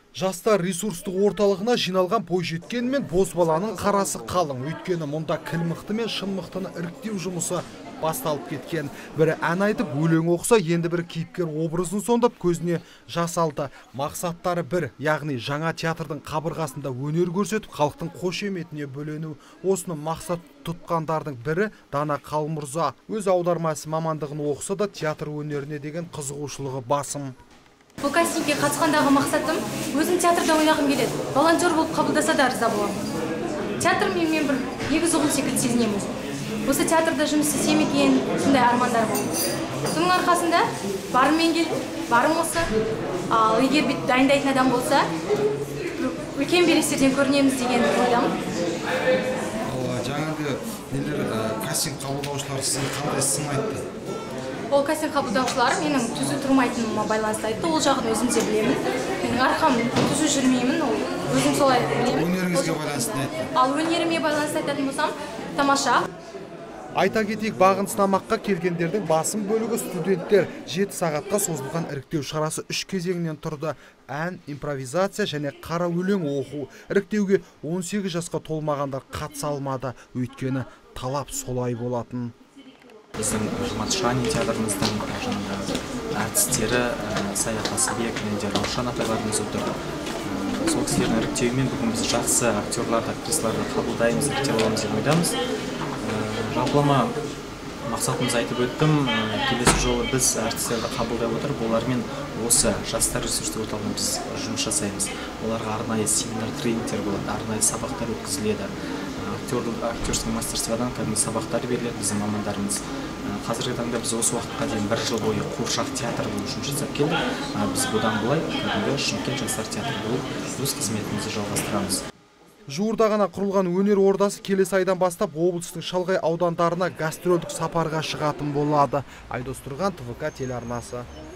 Жастар ресурстық орталығына жиналған бойжеткенмен бозбаланың қарасы қалың. Өйткені мұнда кіл мықты мен шын мықтыны іріктеу жұмысы басталып кеткен. Бірі ән айтып, өлең оқса, енді бір кейіпкер образын сомдап көзіне жас алды. Мақсаттары бір, яғни жаңа театрдың қабырғасында өнер көрсетіп, халықтың қошеметіне бөлену. Осыны мақсат тұтқандардың бірі Дана Қалмұрза. Өз аудармасы мамандығын оқыса да театр өнеріне деген қызығушылығы басым. Бұл кастингке қатысқандағы мақсатым өзім театрда ойнағым келеді. Волонтер болып қабылдаса да риза боламын. Театр мен бір егіз ұғын секілді сезінемін. Осы театрда жұмыс істесем екен, сондай армандар болды. Соның арқасында барыммен келдім, барым осы. Ал егер бүйтіп дайындайтын адам болса, үлкен белестерден көрінеміз деген ойдамын. Жаңағы кастинг қабылдаушылар сізге қандай сын айтты? Ол кастинг қабылдаушылар менің түзу тұрмайтыныма байланысты айтты. Ол жағын өзім де білемін. Менің арқам түзу жүрмеймін, ол өзім солай білемін. Өнеріңізге байланысты айтты? Ал өнеріме байланысты айтатын болсам, тамаша. Айта кетейік, бағын сынамаққа келгендердің басым бөлігі студенттер. 7 сағатқа созылған іріктеу шарасы 3 кезеңнен тұрды. Ән, импровизация және қара өлең оқу. Іріктеуге 18 жасқа толмағандар қатыса алмады, өйткені талап солай болатын. Біздің Жұмат театрымыздың әртістері Саят Асылбек және Раушан апайларымыз отыр. Сол кісілердің іріктеуімен бүгін біз жақсы актерларды, актрисаларды қабылдаймыз, іріктеп аламыз деп ойдамыз. Жалпылама мақсатымыз айтып өттім. Келесі жолы біз әртістерді қабылдай отырып, олармен осы жастар ресурстық орталығында біз жұмыс жасаймыз. Оларға арнайы семинар, тренингтер болады, арнайы сабақтар өткізіледі. Актерское мастерстводан кәдімгі сабақтар беріледі біздің мамандарымыз. Қазіргі таңда біз осы уақытқа дейін 1 жыл бойы Қуыршақ театры болып жұмыс жасап келдік. Біз бұдан былай кәдімгі Шымкент жастар театры болып өз қызметімізді жалғастырамыз. Жуырда ғана құрылған өнер ордасы келесі айдан бастап облыстың шалғай аудандарына гастрольдік сапарға шығатын болады. Айдос Тұрған, ТВК телеарнасы.